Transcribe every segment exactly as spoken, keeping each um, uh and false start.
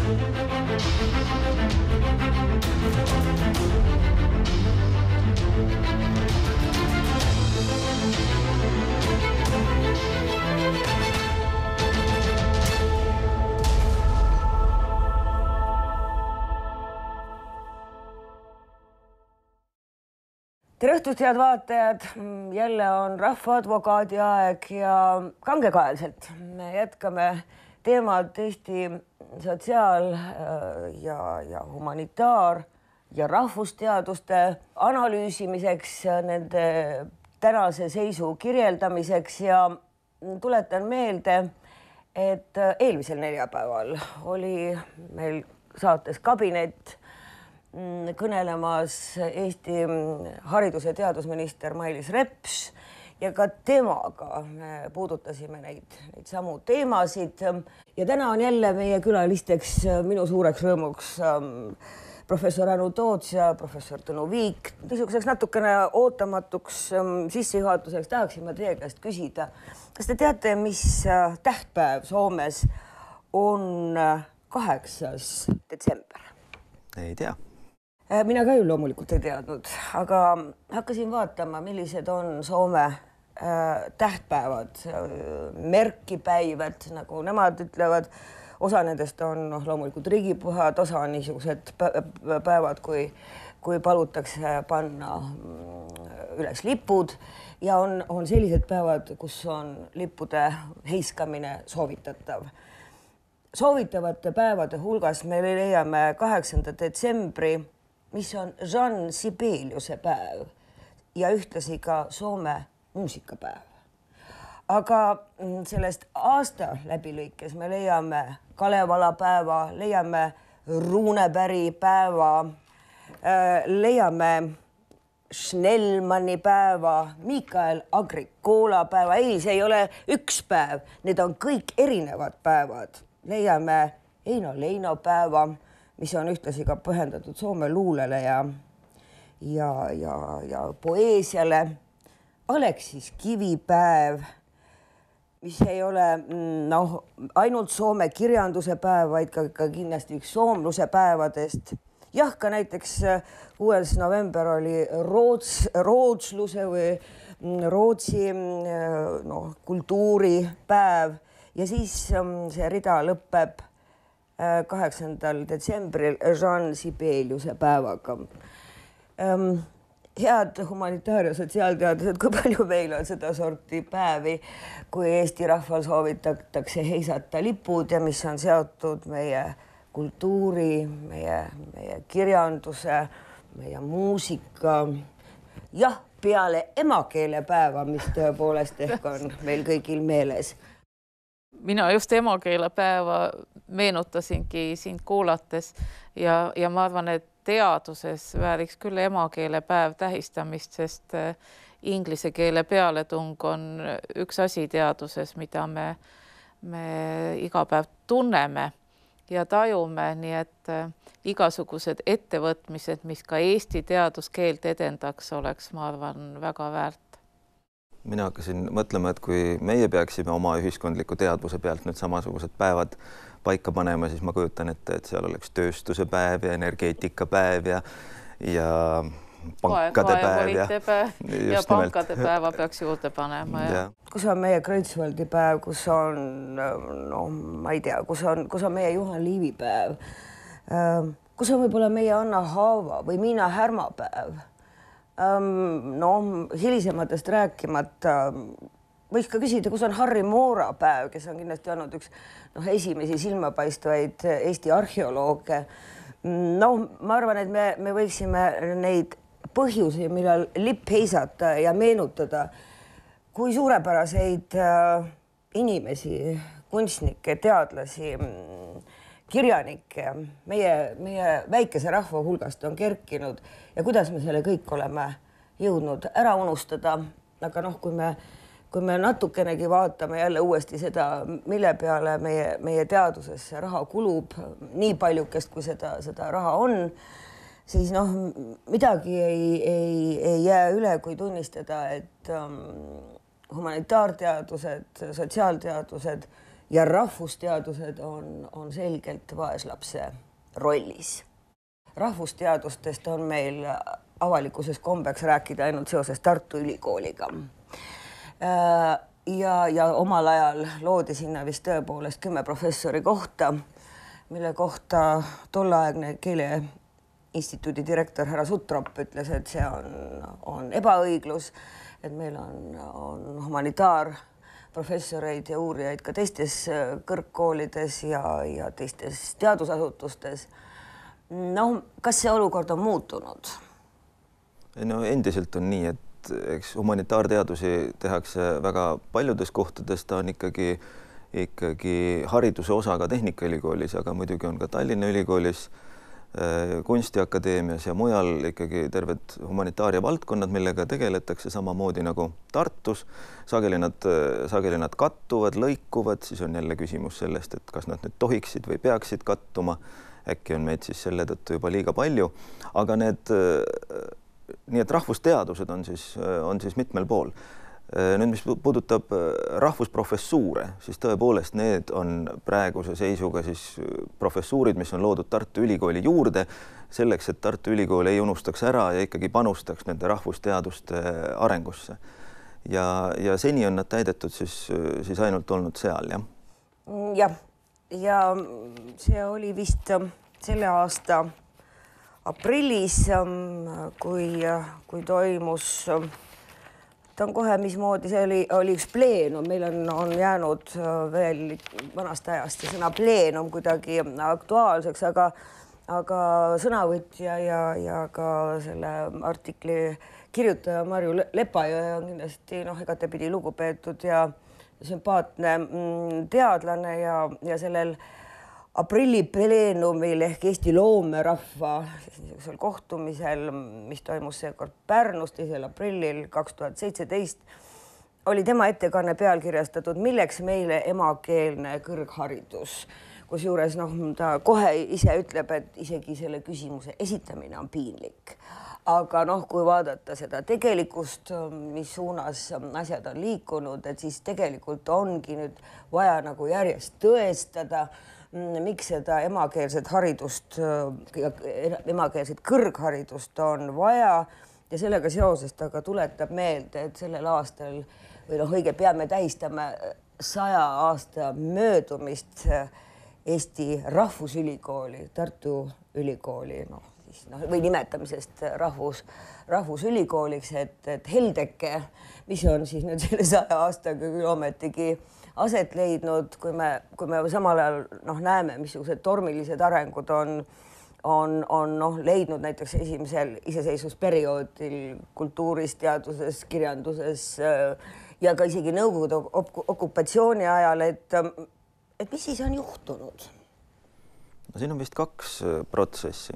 Tere õhtust, head vaatajad! Jälle on rahvaadvokaadi aeg ja kangekaelselt me jätkame teemad Eesti sotsiaal- ja, ja humanitaar- ja rahvusteaduste analüüsimiseks, nende tänase seisu kirjeldamiseks ja tuletan meelde, et eelmisel neljapäeval oli meil saates kabinet kõnelemas Eesti haridus- ja teadusminister Mailis Reps ja ka temaga me puudutasime neid, neid samu teemasid. Ja täna on jälle meie külalisteks minu suureks rõõmuks professor Anu Toots ja professor Tõnu Viik. Niisuguseks natukene ootamatuks sissejuhatuseks tahaksime teie käest küsida. Kas te teate, mis tähtpäev Soomes on kaheksas detsember? Ei tea. Mina ka ju loomulikult ei teadnud, aga hakkasin vaatama, millised on Soome tähtpäevad, merkipäivad, nagu nemad ütlevad. Osa nendest on no, loomulikult riigipühad, osa on niisugused päevad, kui, kui palutakse panna üles lipud ja on, on sellised päevad, kus on lippude heiskamine soovitatav. Soovitavate päevade hulgas me leiame kaheksanda detsembri, mis on Jean Sibeliuse päev ja ühtlasi ka Soome muusikapäev. Aga sellest aasta läbilõikes me leiame Kalevala päeva, leiame Runebergi päeva, leiame Schnellmanni päeva, Mikael Agricola päeva. Ei, see ei ole üks päev, need on kõik erinevad päevad. Leiame Eino Leino päeva, mis on ühtlasi ka pühendatud Soome luulele ja, ja, ja, ja poeesiale. Aleksis Kivipäev, mis ei ole no, ainult Soome kirjanduse päev, vaid ka, ka kindlasti üks soomluse päevadest. Jah, ka näiteks kuues november oli roots, rootsluse või Rootsi no, kultuuripäev ja siis see rida lõpeb kaheksandal detsembril Jean Sibeliuse päevaga. Ähm, head humanitaar- ja sotsiaalteadused, kui palju meil on seda sorti päevi, kui Eesti rahval soovitatakse heisata lipud ja mis on seotud meie kultuuri, meie, meie kirjanduse, meie muusika. Jah, peale emakeelepäeva, mis tõepoolest ehk on meil kõigil meeles. Mina just emakeelepäeva meenutasingi sind kuulates ja, ja ma arvan, et teaduses vääriks küll emakeelepäev tähistamist, sest inglise keele pealetung on üks asi teaduses, mida me, me iga päev tunneme ja tajume, nii et igasugused ettevõtmised, mis ka Eesti teaduskeelt edendaks, oleks, ma arvan, väga väärt. Mina hakkasin mõtlema, et kui meie peaksime oma ühiskondliku teadvuse pealt nüüd samasugused päevad paika panema, siis ma kujutan ette, et seal oleks tööstuse päev ja energeetika päev ja, ja pankade päev. Ja, ja pankade päeva peaks juurde panema. Ja. Ja. Kus on meie Kreutzwaldi päev, kus on, no ma ei tea, kus on, kus on meie Juhan Liivi päev, kus on võib-olla meie Anna Haava või Miina Härma päev. No, hilisematest rääkimata võiks ka küsida, kus on Harri Moora päev, kes on kindlasti olnud üks no, esimesi silmapaistvaid Eesti arheolooge. No, ma arvan, et me, me võiksime neid põhjusi, millal lipp heisata ja meenutada, kui suurepäraseid inimesi, kunstnikke, teadlasi, kirjanikke meie, meie väikese rahva hulgast on kerkinud ja kuidas me selle kõik oleme jõudnud ära unustada. Aga noh, kui me, kui me natukenegi vaatame jälle uuesti seda, mille peale meie, meie teadusesse raha kulub, nii paljukest, kui seda, seda raha on, siis noh, midagi ei, ei, ei jää üle, kui tunnistada, et um, humanitaarteadused, sotsiaalteadused ja rahvusteadused on, on selgelt vaeslapse rollis. Rahvusteadustest on meil avalikkuses kombeks rääkida ainult seoses Tartu Ülikooliga. Ja, ja omal ajal loodi sinna vist tõepoolest kümme professori kohta, mille kohta tolleaegne Keeleinstituudi direktor härra Sutrop ütles, et see on, on ebaõiglus, et meil on, on humanitaarprofessoreid ja uurijaid ka teistes kõrgkoolides ja, ja teistes teadusasutustes. No, kas see olukord on muutunud? No endiselt on nii, et eks humanitaarteadusi tehakse väga paljudes kohtades, ta on ikkagi, ikkagi hariduse osa ka Tehnikaülikoolis, aga muidugi on ka Tallinna Ülikoolis, Kunstiakadeemias ja mujal ikkagi terved humanitaaria valdkonnad, millega tegeletakse samamoodi nagu Tartus. Sageli nad, sageli nad kattuvad, lõikuvad, siis on jälle küsimus sellest, et kas nad nüüd tohiksid või peaksid kattuma. Äkki on meid siis selle tõttu juba liiga palju, aga need nii et rahvusteadused on siis, on siis mitmel pool. Nüüd, mis puudutab rahvusprofessuure, siis tõepoolest need on praeguse seisuga siis professuurid, mis on loodud Tartu Ülikooli juurde, selleks, et Tartu Ülikool ei unustaks ära ja ikkagi panustaks nende rahvusteaduste arengusse. Ja, ja seni on nad täidetud siis, siis ainult olnud seal, jah? Jah, ja see oli vist selle aasta aprillis, kui, kui toimus, ta on kohe, mismoodi see oli, oli üks pleenum, meil on, on jäänud veel vanast ajast ja sõna pleenum kuidagi aktuaalseks, aga, aga sõnavõtja ja, ja ka selle artikli kirjutaja Marju Lepajõe on kindlasti noh, igatepidi lugupeetud ja sümpaatne teadlane ja, ja sellel aprilli pleenumil ehk Eesti loomerahva kohtumisel, mis toimus seekord Pärnus teisel aprillil kaks tuhat seitseteist, oli tema ettekanne pealkirjastatud Milleks meile emakeelne kõrgharidus, kusjuures noh, ta kohe ise ütleb, et isegi selle küsimuse esitamine on piinlik. Aga noh, kui vaadata seda tegelikkust, mis suunas asjad on liikunud, et siis tegelikult ongi nüüd vaja nagu järjest tõestada, miks seda emakeelset haridust ja emakeelset kõrgharidust on vaja ja sellega seoses ta ka tuletab meelde, et sellel aastal või noh, õige pea me tähistame saja aasta möödumist Eesti Rahvusülikooli, Tartu Ülikooli, noh, siis, noh, või nimetamisest rahvus, rahvusülikooliks, et, et Heldeke, mis on siis nüüd selle saja aastaga küll ometigi aset leidnud, kui me, kui me samal ajal noh, näeme, missugused tormilised arengud on, on, on noh, leidnud näiteks esimesel iseseisvusperioodil kultuuris, teaduses, kirjanduses ja ka isegi Nõukogude okupatsiooni ajal, et, et mis siis on juhtunud? No, siin on vist kaks protsessi,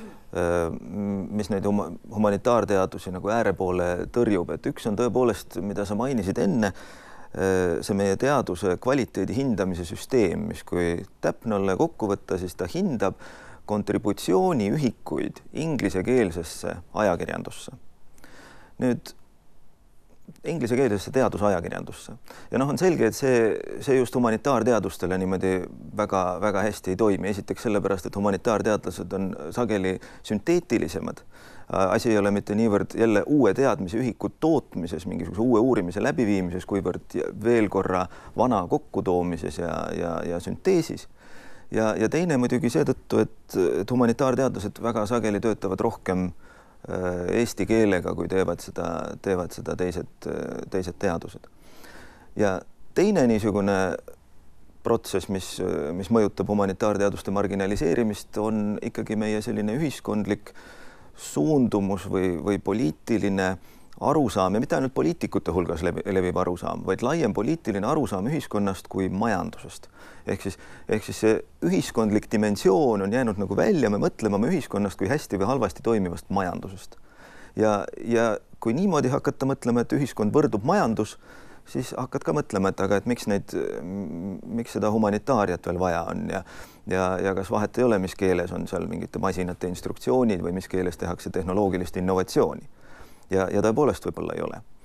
mis neid humanitaarteadusi nagu äärepoole tõrjub, et üks on tõepoolest, mida sa mainisid enne, see meie teaduse kvaliteedi hindamise süsteem, mis kui täpne olla kokku võtta, siis ta hindab kontributsiooniühikuid inglisekeelsesse ajakirjandusse. Nüüd inglisekeelsesse teadusajakirjandusse. Ja noh, on selge, et see, see just humanitaarteadustele niimoodi väga, väga hästi ei toimi. Esiteks sellepärast, et humanitaarteadlased on sageli sünteetilisemad. Asi ei ole mitte niivõrd jälle uue teadmise ühiku tootmises, mingisuguse uue uurimise läbiviimises, kuivõrd veel korra vana kokkutoomises ja, ja, ja sünteesis. Ja, ja teine muidugi seetõttu, et, et humanitaarteadlased väga sageli töötavad rohkem eesti keelega, kui teevad seda, teevad seda teised, teised teadused. Ja teine niisugune protsess, mis, mis mõjutab humanitaarteaduste marginaliseerimist, on ikkagi meie selline ühiskondlik suundumus või, või poliitiline arusaam ja mitte ainult poliitikute hulgas leviv arusaam, vaid laiem poliitiline arusaam ühiskonnast kui majandusest. Ehk siis, ehk siis see ühiskondlik dimensioon on jäänud nagu välja, me mõtleme ühiskonnast kui hästi või halvasti toimivast majandusest. Ja, ja kui niimoodi hakata mõtlema, et ühiskond võrdub majandus, siis hakkad ka mõtlema, et aga et miks, neid, miks seda humanitaariat veel vaja on ja, ja, ja kas vahet ei ole, mis keeles on seal mingite masinate instruktsioonid või mis keeles tehakse tehnoloogilist innovatsiooni. Ja, ja tõepoolest võib-olla ei ole.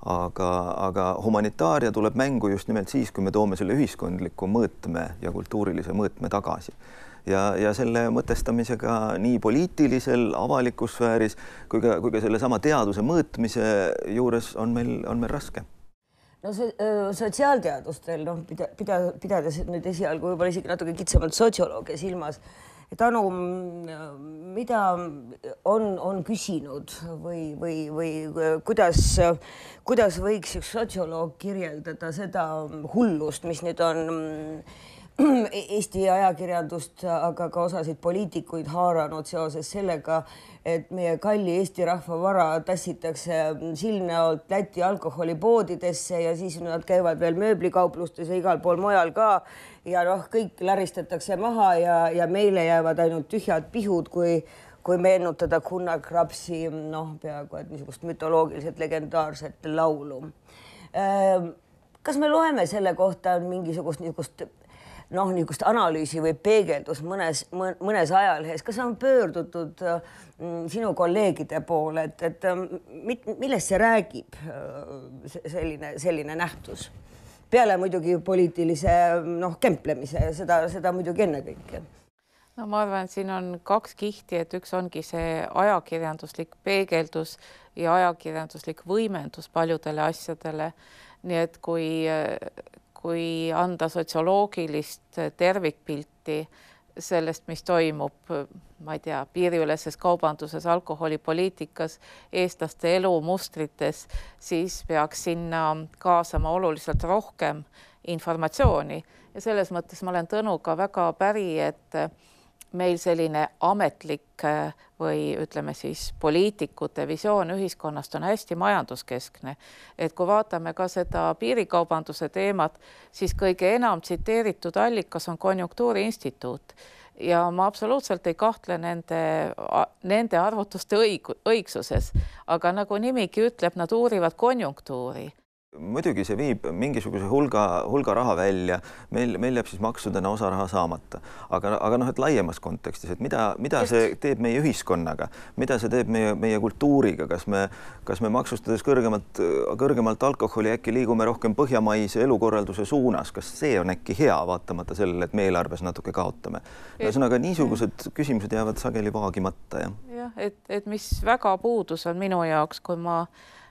aga, aga humanitaaria tuleb mängu just nimelt siis, kui me toome selle ühiskondliku mõõtme ja kultuurilise mõõtme tagasi. Ja, ja selle mõtestamisega nii poliitilisel avalikus sfääris kui ka, kui ka selle sama teaduse mõõtmise juures on meil, on meil raske. No see sotsiaalteadustel, noh, pida, pida, pidades nüüd esialgu võib-olla isegi natuke kitsamalt sotsioloogia silmas, et Anu, mida on, on küsinud või, või, või kuidas, kuidas võiks üks sotsioloog kirjeldada seda hullust, mis nüüd on Eesti ajakirjandust, aga ka osasid poliitikuid haaranud seoses sellega, et meie kalli Eesti rahva vara tassitakse silmnäolt Läti alkoholipoodidesse ja siis nad käivad veel mööblikauplustes ja igal pool mujal ka ja noh, kõik läristatakse maha ja, ja meile jäävad ainult tühjad pihud, kui, kui meenutada Gunnar Krapsi, noh, peaaegu et niisugust mütoloogiliselt legendaarset laulu. Kas me loeme selle kohta mingisugust niisugust noh, niisugust analüüsi või peegeldus mõnes, mõnes ajalehes, kas on pöördutud sinu kolleegide poole, et, et millest see räägib selline, selline nähtus? Peale muidugi poliitilise noh, kemplemise, seda, seda muidugi ennekõike. No ma arvan, et siin on kaks kihti, et üks ongi see ajakirjanduslik peegeldus ja ajakirjanduslik võimendus paljudele asjadele. Nii et kui kui anda sotsioloogilist tervikpilti sellest, mis toimub, ma ei tea, piiriüleses kaubanduses, alkoholipoliitikas, eestlaste elumustrites, siis peaks sinna kaasama oluliselt rohkem informatsiooni. Ja selles mõttes ma olen Tõnuga väga päri, et meil selline ametlik või ütleme siis poliitikute visioon ühiskonnast on hästi majanduskeskne. Et kui vaatame ka seda piirikaubanduse teemat, siis kõige enam tsiteeritud allikas on Konjunktuuriinstituut. Ja ma absoluutselt ei kahtle nende, nende arvutuste õig, õigsuses, aga nagu nimigi ütleb, nad uurivad konjunktuuri. Muidugi see viib mingisuguse hulga, hulga raha välja, meil, meil jääb siis maksudena osa raha saamata. Aga, aga noh, et laiemas kontekstis, et mida, mida see teeb meie ühiskonnaga, mida see teeb meie, meie kultuuriga, kas me, kas me maksustades kõrgemalt, kõrgemalt alkoholi äkki liigume rohkem põhjamaise elukorralduse suunas, kas see on äkki hea, vaatamata sellele, et me eelarves natuke kaotame. Ühesõnaga, niisugused küsimused jäävad sageli vaagimata. Ja, ja et, et mis väga puudus on minu jaoks, kui ma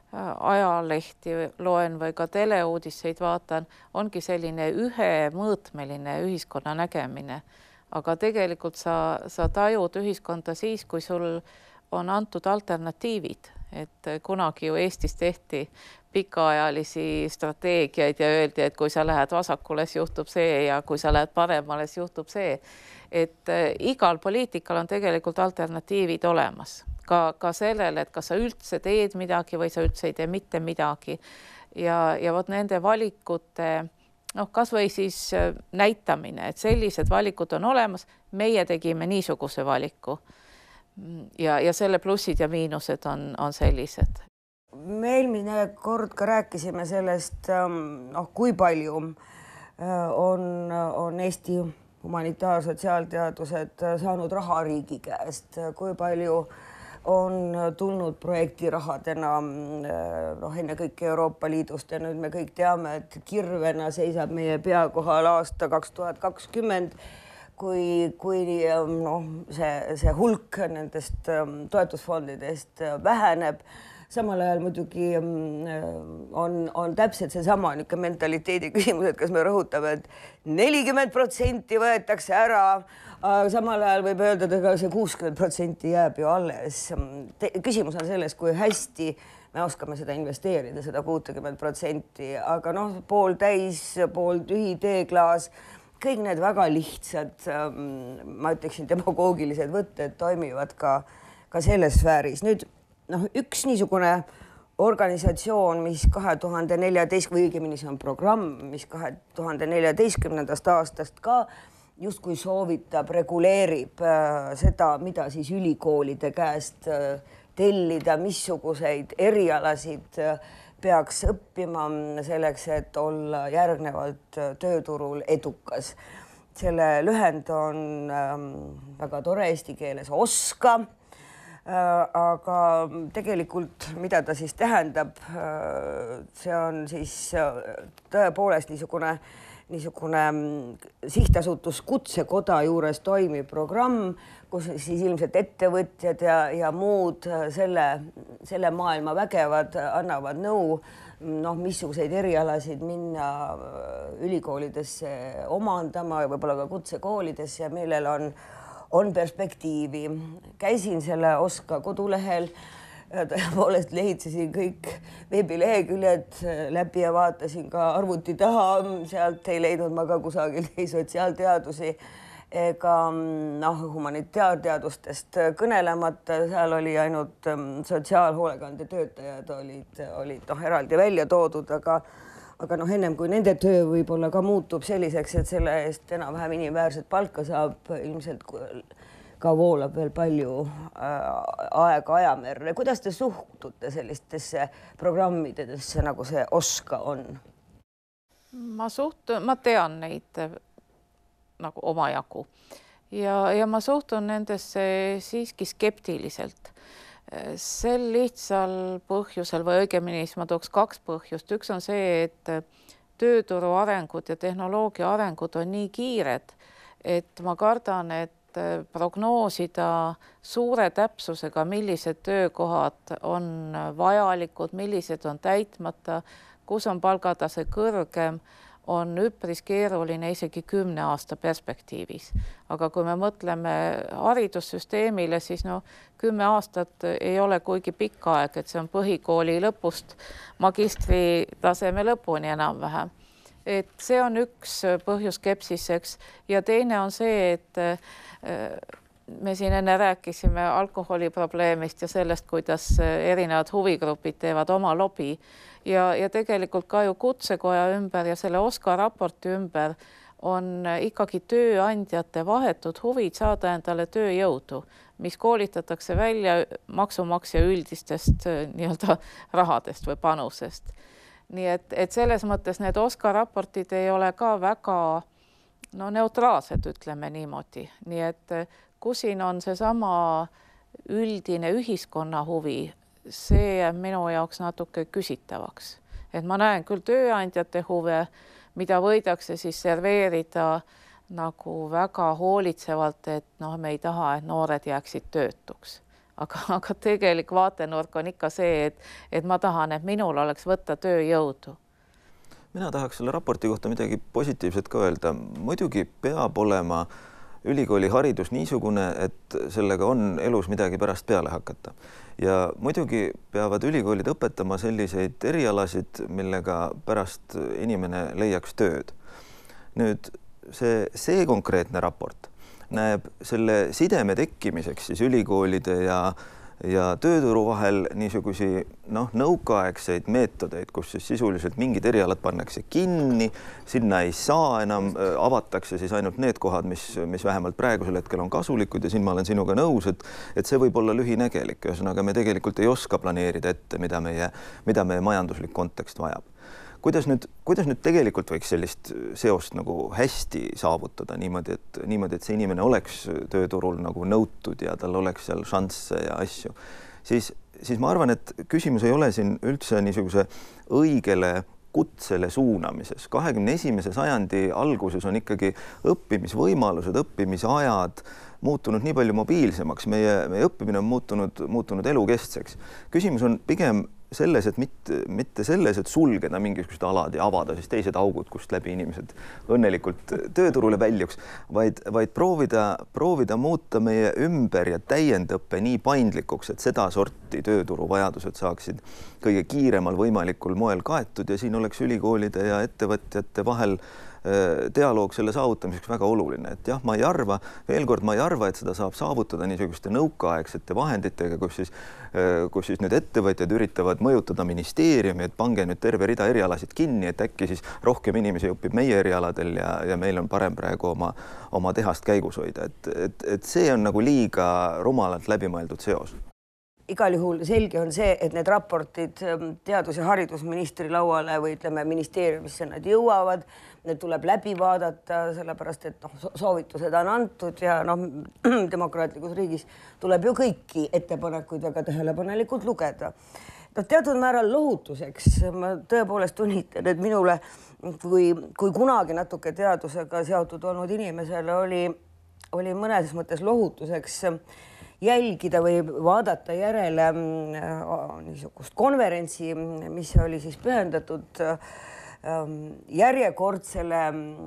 ajalehti loen või ka teleuudiseid vaatan, ongi selline ühemõõtmeline ühiskonna nägemine. Aga tegelikult sa, sa tajud ühiskonda siis, kui sul on antud alternatiivid. Et kunagi ju Eestis tehti pikaajalisi strateegiaid ja öeldi, et kui sa lähed vasakule, siis juhtub see ja kui sa lähed paremale, siis juhtub see. Et igal poliitikal on tegelikult alternatiivid olemas. Ka, ka sellele, et kas sa üldse teed midagi või sa üldse ei tee mitte midagi. Ja, ja vot nende valikute, noh, kas või siis näitamine, et sellised valikud on olemas, meie tegime niisuguse valiku. Ja, ja selle plussid ja miinused on, on sellised. Me eelmine kord ka rääkisime sellest, noh, kui palju on, on Eesti humanitaarsotsiaalteadused saanud raha riigi käest, kui palju on tulnud projektirahadena noh, enne kõik Euroopa Liidust ja nüüd me kõik teame, et kirvena seisab meie pea kohal aasta kaks tuhat kakskümmend, kui, kui noh, see, see hulk nendest toetusfondidest väheneb. Samal ajal muidugi on, on täpselt see sama mentaliteedi küsimus, et kas me rõhutame, et nelikümmend protsenti võetakse ära, samal ajal võib öelda, et see kuuskümmend protsenti jääb ju alles. Küsimus on selles, kui hästi me oskame seda investeerida, seda kuuskümmend protsenti, aga noh, pool täis, pool tühi teeklaas, kõik need väga lihtsad, ma ütleksin, demagoogilised võtted toimivad ka, ka selles sfääris. Nüüd noh, üks niisugune organisatsioon, mis kahe tuhande neljateist või õigemini see on programm, mis kahe tuhande neljateistkümnendast aastast ka justkui soovitab, reguleerib seda, mida siis ülikoolide käest tellida, missuguseid erialasid peaks õppima selleks, et olla järgnevalt tööturul edukas. Selle lühend on väga tore eesti keeles OSKA. aga tegelikult, mida ta siis tähendab, see on siis tõepoolest niisugune, niisugune sihtasutus Kutsekoda juures toimiv programm, kus siis ilmselt ettevõtjad ja, ja muud selle, selle maailma vägevad annavad nõu, noh, missuguseid erialasid minna ülikoolidesse omandama ja võib-olla ka kutsekoolidesse ja millel on on perspektiivi. Käisin selle Oska kodulehel, tõepoolest lehitsesin kõik veebileheküljed läbi ja vaatasin ka arvuti taha, sealt ei leidnud ma ka kusagilt ei sotsiaalteadusi ega noh, humanitaarteadustest kõnelemata, seal oli ainult sotsiaalhoolekande töötajad olid, olid noh, eraldi välja toodud, aga aga noh, ennem kui nende töö võib-olla ka muutub selliseks, et selle eest enam-vähem inimväärset palka saab, ilmselt ka voolab veel palju aega ajamerre. Kuidas te suhtute sellistesse programmidesse, nagu see Oska on? Ma suhtun, ma tean neid nagu omajagu ja, ja ma suhtun nendesse siiski skeptiliselt. Sel lihtsal põhjusel või õigemini siis ma tooks kaks põhjust. Üks on see, et tööturu arengud ja tehnoloogia arengud on nii kiired, et ma kardan, et prognoosida suure täpsusega, millised töökohad on vajalikud, millised on täitmata, kus on palgatase kõrgem, on üpris keeruline isegi kümne aasta perspektiivis. Aga kui me mõtleme haridussüsteemile, siis no kümme aastat ei ole kuigi pikk aeg, et see on põhikooli lõpust magistri taseme lõpuni enam-vähem. Et see on üks põhjus skepsiseks ja teine on see, et me siin enne rääkisime alkoholiprobleemist ja sellest, kuidas erinevad huvigrupid teevad oma lobi ja, ja tegelikult ka ju Kutsekoja ümber ja selle Oska raporti ümber on ikkagi tööandjate vahetud huvid saada endale tööjõudu, mis koolitatakse välja maksumaksja üldistest nii-öelda rahadest või panusest. Nii et, et selles mõttes need Oska raportid ei ole ka väga no, neutraalsed, ütleme niimoodi. Nii et kus siin on seesama üldine ühiskonna huvi, see jääb minu jaoks natuke küsitavaks. Et ma näen küll tööandjate huve, mida võidakse siis serveerida nagu väga hoolitsevalt, et noh, me ei taha, et noored jääksid töötuks. Aga, aga tegelik vaatenurk on ikka see, et, et ma tahan, et minul oleks võtta tööjõudu. Mina tahaks selle raporti kohta midagi positiivset ka öelda. Muidugi peab olema ülikooli haridus niisugune, et sellega on elus midagi pärast peale hakata. Ja muidugi peavad ülikoolid õpetama selliseid erialasid, millega pärast inimene leiaks tööd. Nüüd see, see konkreetne raport näeb selle sideme tekkimiseks siis ülikoolide ja ja tööturu vahel niisugusi noh, nõukaaegseid meetodeid, kus siis sisuliselt mingid erialad pannakse kinni, sinna ei saa enam, avatakse siis ainult need kohad, mis, mis vähemalt praegusel hetkel on kasulikud ja siin ma olen sinuga nõus, et, et see võib olla lühinägelik. Ühesõnaga, me tegelikult ei oska planeerida ette, mida meie, mida meie majanduslik kontekst vajab. Kuidas nüüd, kuidas nüüd tegelikult võiks sellist seost nagu hästi saavutada niimoodi, et, niimoodi, et see inimene oleks tööturul nagu nõutud ja tal oleks seal šansse ja asju, siis, siis ma arvan, et küsimus ei ole siin üldse niisuguse õigele kutsele suunamises. kahekümne esimese sajandi alguses on ikkagi õppimisvõimalused, õppimisajad muutunud nii palju mobiilsemaks. Meie, meie õppimine on muutunud, muutunud elukestseks. Küsimus on pigem selles, et mitte, mitte selles, et sulgeda mingisugused alad ja avada siis teised augud, kust läbi inimesed õnnelikult tööturule väljuks, vaid, vaid proovida, proovida muuta meie ümber ja täiendõppe nii paindlikuks, et seda sorti tööturu vajadused saaksid kõige kiiremal võimalikul moel kaetud ja siin oleks ülikoolide ja ettevõtjate vahel dialoog selle saavutamiseks väga oluline, et jah, ma ei arva, veel kord ma ei arva, et seda saab saavutada niisuguste nõukaaegsete vahenditega, kus siis, kus siis need ettevõtjad üritavad mõjutada ministeeriumi, et pange nüüd terve rida erialasid kinni, et äkki siis rohkem inimesi õpib meie erialadel ja, ja meil on parem praegu oma, oma tehast käigus hoida, et, et, et see on nagu liiga rumalalt läbimõeldud seos. igal juhul selge on see, et need raportid teadus- ja haridusministri lauale või ütleme ministeeriumisse nad jõuavad, need tuleb läbi vaadata, sellepärast et noh, soovitused on antud ja noh, demokraatlikus riigis tuleb ju kõiki ettepanekuid väga tähelepanelikult lugeda. No, teatud määral lohutuseks ma tõepoolest tunnitan, et minule kui, kui kunagi natuke teadusega seotud olnud inimesele oli, oli mõnes mõttes lohutuseks jälgida või vaadata järele niisugust konverentsi, mis oli siis pühendatud järjekordsele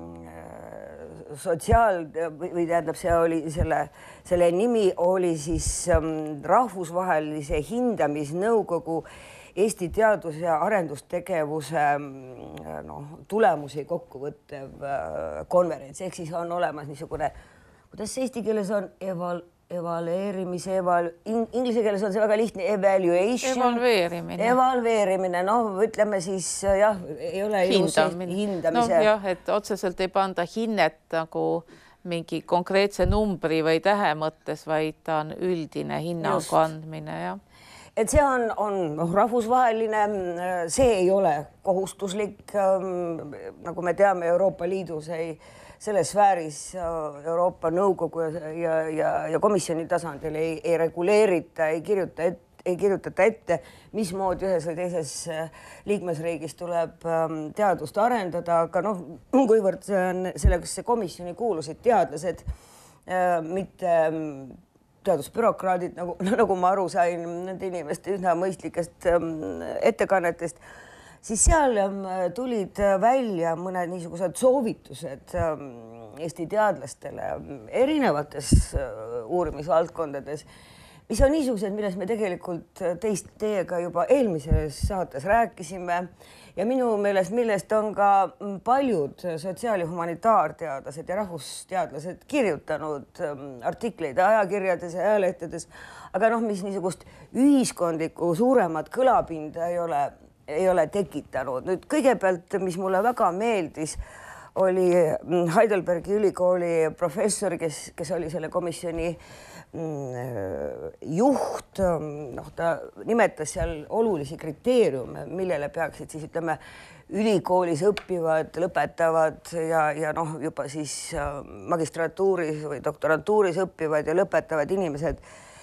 sotsiaal- või tähendab, see oli selle, selle nimi oli siis rahvusvahelise hindamisnõukogu Eesti teadus- ja arendustegevuse noh, tulemusi kokkuvõttev konverents. Ehk siis on olemas niisugune, kuidas eesti keeles on eval evalueerimise, eval... inglise keeles on see väga lihtne, evaluation. Evalveerimine. Evalveerimine, noh, ütleme siis jah, ei ole hindamine. hindamise. No, jah, et otseselt ei panda hinnet nagu mingi konkreetse numbri või tähe mõttes, vaid ta on üldine hinnangu Just. andmine, jah. Et see on, on noh, rahvusvaheline, see ei ole kohustuslik, nagu me teame, Euroopa Liidus ei selles sfääris Euroopa Nõukogu ja, ja, ja, ja komisjoni tasandil ei, ei reguleerita, ei kirjuta et, ei kirjutata ette, mismoodi ühes või teises liikmesriigis tuleb teadust arendada, aga noh, kuivõrd see on, sellesse komisjoni kuulusid teadlased, mitte teadusbürokraadid, nagu, nagu ma aru sain nende inimeste üsna mõistlikest ettekannetest, siis seal tulid välja mõned niisugused soovitused Eesti teadlastele erinevates uurimisvaldkondades, mis on niisugused, millest me tegelikult teist teiega juba eelmises saates rääkisime ja minu meelest, millest on ka paljud sotsiaal- ja humanitaarteadlased ja rahvusteadlased kirjutanud artikleid ajakirjades ja ajalehtedes, aga noh, mis niisugust ühiskondlikku suuremat kõlapinda ei ole ei ole tekitanud. Nüüd kõigepealt, mis mulle väga meeldis, oli Heidelbergi ülikooli professor, kes, kes oli selle komisjoni juht, noh, ta nimetas seal olulisi kriteeriume, millele peaksid siis ütleme ülikoolis õppivad, lõpetavad ja, ja noh, juba siis magistratuuris või doktorantuuris õppivad ja lõpetavad inimesed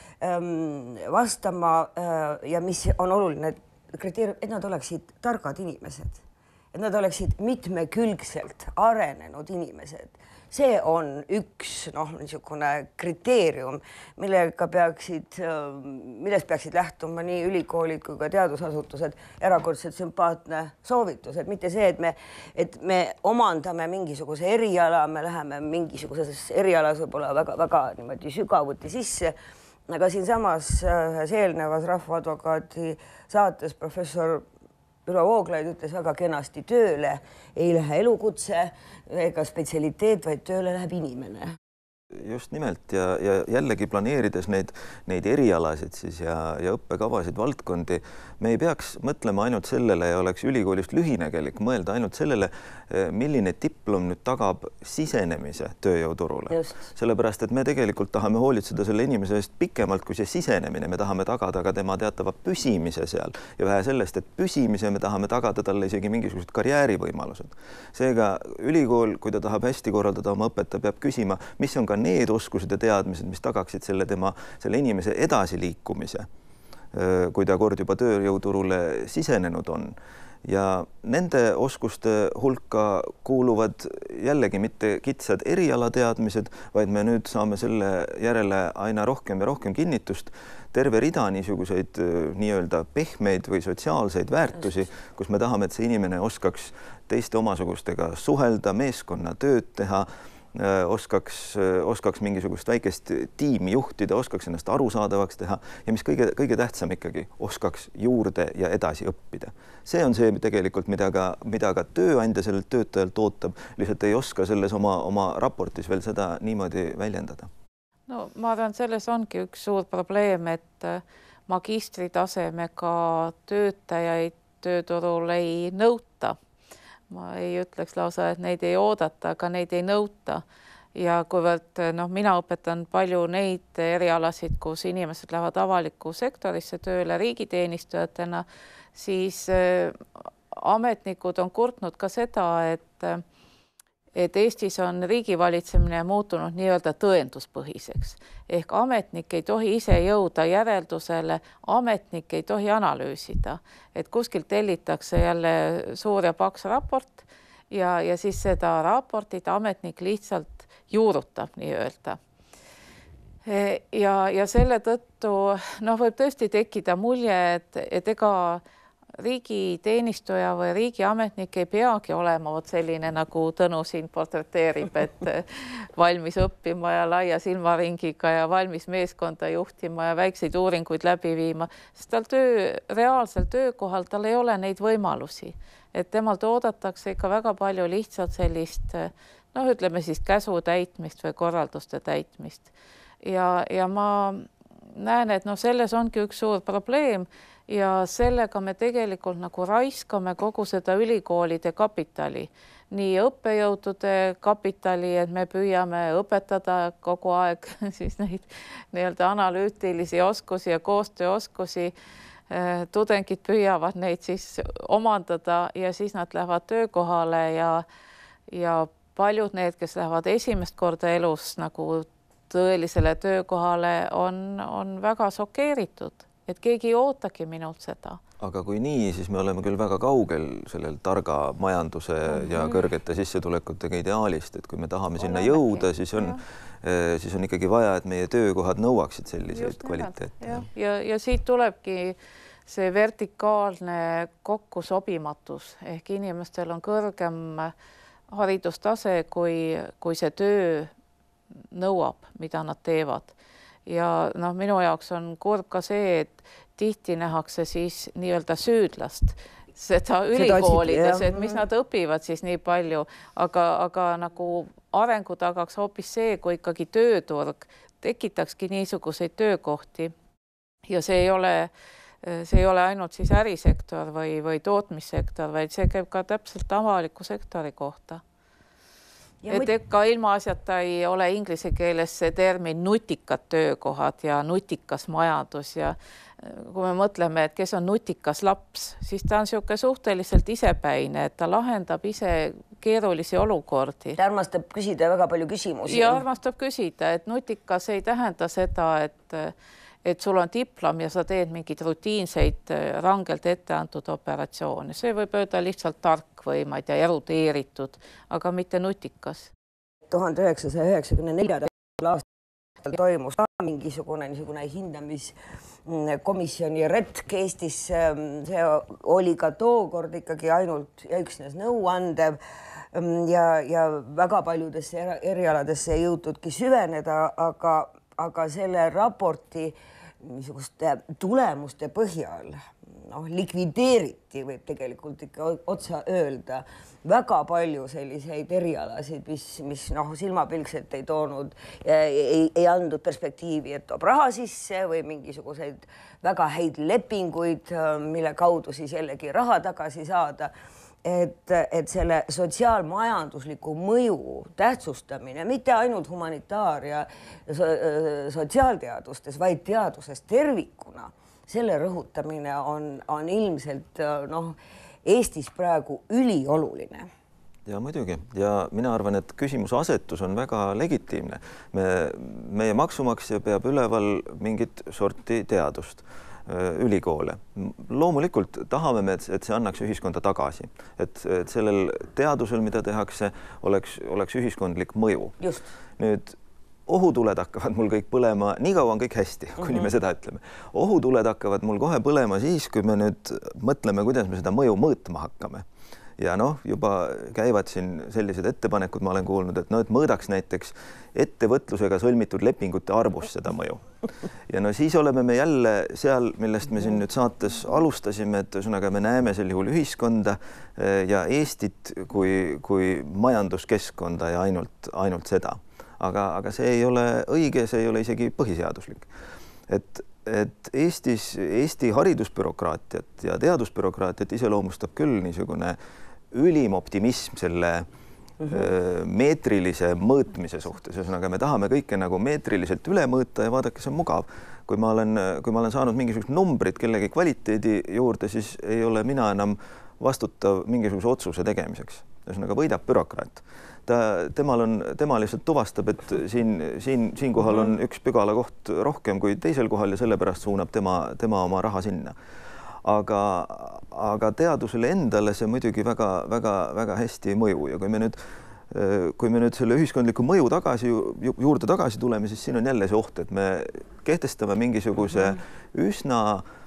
vastama ja mis on oluline, kriteerium, et nad oleksid targad inimesed, et nad oleksid mitmekülgselt arenenud inimesed. See on üks noh, niisugune kriteerium, millega peaksid, millest peaksid lähtuma nii ülikoolid kui ka teadusasutused, erakordselt sümpaatne soovitus, et mitte see, et me, et me omandame mingisuguse eriala, me läheme mingisuguses erialas võib-olla väga, väga niimoodi sügavuti sisse. Aga siinsamas ühes eelnevas rahvaadvokaadi saates professor Ülo Vooglaid ütles väga kenasti, tööle ei lähe elukutse ega spetsialiteet, vaid tööle läheb inimene. Just nimelt ja, ja jällegi planeerides neid, neid erialasid siis ja, ja õppekavasid, valdkondi, me ei peaks mõtlema ainult sellele ja oleks ülikoolist lühinägelik mõelda ainult sellele, milline diplom nüüd tagab sisenemise tööjõuturule. Sellepärast, et me tegelikult tahame hoolitseda selle inimese eest pikemalt kui see sisenemine, me tahame tagada ka tema teatava püsimise seal ja vähe sellest, et püsimise me tahame tagada talle isegi mingisugused karjäärivõimalused. Seega ülikool, kui ta tahab hästi korraldada oma õpet, ta peab küsima, mis on ka need oskused ja teadmised, mis tagaksid selle tema, selle inimese edasiliikumise, kui ta kord juba tööjõuturule sisenenud on. Ja nende oskuste hulka kuuluvad jällegi mitte kitsad erialateadmised, vaid me nüüd saame selle järele aina rohkem ja rohkem kinnitust, terve rida niisuguseid nii-öelda pehmeid või sotsiaalseid väärtusi, kus me tahame, et see inimene oskaks teiste omasugustega suhelda, meeskonna tööd teha, oskaks, oskaks mingisugust väikest tiimi juhtida, oskaks ennast arusaadavaks teha ja mis kõige, kõige tähtsam ikkagi, oskaks juurde ja edasi õppida. See on see tegelikult, mida ka, mida ka tööandja sellelt töötajalt ootab, lihtsalt ei oska selles oma, oma raportis veel seda niimoodi väljendada. No ma arvan, selles ongi üks suur probleem, et magistritasemega töötajaid tööturul ei nõuta. Ma ei ütleks lausa, et neid ei oodata, aga neid ei nõuta. ja kuivõrd noh, mina õpetan palju neid erialasid, kus inimesed lähevad avalikku sektorisse tööle riigiteenistujatena, siis ametnikud on kurtnud ka seda, et et Eestis on riigivalitsemine muutunud nii-öelda tõenduspõhiseks. Ehk ametnik ei tohi ise jõuda järeldusele, ametnik ei tohi analüüsida. Et kuskilt tellitakse jälle suur ja paks raport ja, ja siis seda raportit ametnik lihtsalt juurutab nii-öelda. Ja, ja selle tõttu noh, võib tõesti tekkida mulje, et, et ega riigiteenistuja või riigiametnik ei peagi olema vot selline, nagu Tõnu siin portreteerib, et valmis õppima ja laia silmaringiga ja valmis meeskonda juhtima ja väikseid uuringuid läbi viima, sest tal töö, reaalsel töökohal tal ei ole neid võimalusi. Et temalt oodatakse ikka väga palju lihtsalt sellist, noh, ütleme siis käsu täitmist või korralduste täitmist. Ja, ja ma näen, et noh, selles ongi üks suur probleem, ja sellega me tegelikult nagu raiskame kogu seda ülikoolide kapitali, nii õppejõudude kapitali, et me püüame õpetada kogu aeg siis neid nii-öelda analüütilisi oskusi ja koostööoskusi. Tudengid püüavad neid siis omandada ja siis nad lähevad töökohale ja, ja paljud need, kes lähevad esimest korda elus nagu tõelisele töökohale, on, on väga šokeeritud. Et keegi ei ootagi minult seda. Aga kui nii, siis me oleme küll väga kaugel sellel targa majanduse mm-hmm. ja kõrgete sissetulekutega ideaalist, et kui me tahame sinna oleme jõuda, siis on, siis on ikkagi vaja, et meie töökohad nõuaksid selliseid Just kvaliteete. Ja, ja, ja siit tulebki see vertikaalne kokkusobimatus, ehk inimestel on kõrgem haridustase, kui, kui see töö nõuab, mida nad teevad. Ja noh, minu jaoks on kurb ka see, et tihti nähakse siis nii-öelda süüdlast seda ülikoolides, et mis nad õpivad siis nii palju, aga, aga nagu arengu tagaks hoopis see, kui ikkagi tööturg tekitakski niisuguseid töökohti ja see ei ole, see ei ole ainult siis ärisektor või, või tootmissektor, vaid see käib ka täpselt avaliku sektori kohta. Ja et ega ilma asjata ei ole inglise keeles see termin nutikad töökohad ja nutikas majandus ja kui me mõtleme, et kes on nutikas laps, siis ta on siuke suhteliselt isepäine, et ta lahendab ise keerulisi olukordi. Ta armastab küsida väga palju küsimusi. Ja armastab küsida, et nutikas ei tähenda seda, et et sul on diplom ja sa teed mingid rutiinseid rangelt ette antud operatsioone. See võib öelda lihtsalt tark või ma ei tea, erudeeritud, aga mitte nutikas. tuhande üheksasaja üheksakümne neljandal aastal toimus mingisugune niisugune hindamiskomisjoni retk Eestis. See oli ka tookord ikkagi ainult ja üksnes nõuandev ja, ja väga paljudesse erialadesse ei jõutudki süveneda, aga, aga selle raporti niisuguste tulemuste põhjal noh, likvideeriti, võib tegelikult ikka otsa öelda, väga palju selliseid erialasid, mis, mis noh, silmapilkselt ei toonud, ei, ei andnud perspektiivi, et toob raha sisse või mingisuguseid väga häid lepinguid, mille kaudu siis jällegi raha tagasi saada. Et, et selle sotsiaalmajandusliku mõju tähtsustamine, mitte ainult humanitaar- ja sotsiaalteadustes, vaid teaduses tervikuna, selle rõhutamine on, on ilmselt noh, Eestis praegu ülioluline. Ja muidugi. Ja mina arvan, et küsimuse asetus on väga legitiimne. Me, meie maksumaksja peab üleval mingit sorti teadust. Ülikoole. Loomulikult tahame me, et see annaks ühiskonda tagasi, et, et sellel teadusel, mida tehakse, oleks, oleks ühiskondlik mõju. Just. Nüüd ohutuled hakkavad mul kõik põlema, nii kaua on kõik hästi, kuni mm-hmm. me seda ütleme. Ohutuled hakkavad mul kohe põlema siis, kui me nüüd mõtleme, kuidas me seda mõju mõõtma hakkame. Ja noh, juba käivad siin sellised ettepanekud, ma olen kuulnud, et no, et mõõdaks näiteks ettevõtlusega sõlmitud lepingute arvus seda mõju. Ja no siis oleme me jälle seal, millest me siin nüüd saates alustasime, et ühesõnaga me näeme sel juhul ühiskonda ja Eestit kui, kui majanduskeskkonda ja ainult, ainult seda. Aga, aga see ei ole õige, see ei ole isegi põhiseaduslik. Et et Eestis, Eesti haridusbürokraatiat ja teadusbürokraatiat iseloomustab küll niisugune ülim optimism selle, meetrilise mõõtmise suhtes, ühesõnaga me tahame kõike nagu meetriliselt üle mõõta ja vaadake, see on mugav. Kui ma olen, kui ma olen saanud mingisugused numbrid kellegi kvaliteedi juurde, siis ei ole mina enam vastutav mingisuguse otsuse tegemiseks. Ühesõnaga võidab bürokraat. Ta, temal on, tema lihtsalt tuvastab, et siin, siin, siin kohal on üks pügala koht rohkem kui teisel kohal ja sellepärast suunab tema, tema oma raha sinna. Aga, aga teadusele endale see muidugi väga, väga, väga hästi ei mõju ja kui me nüüd, kui me nüüd selle ühiskondliku mõju tagasi, juurde tagasi tuleme, siis siin on jälle see oht, et me kehtestame mingisuguse üsna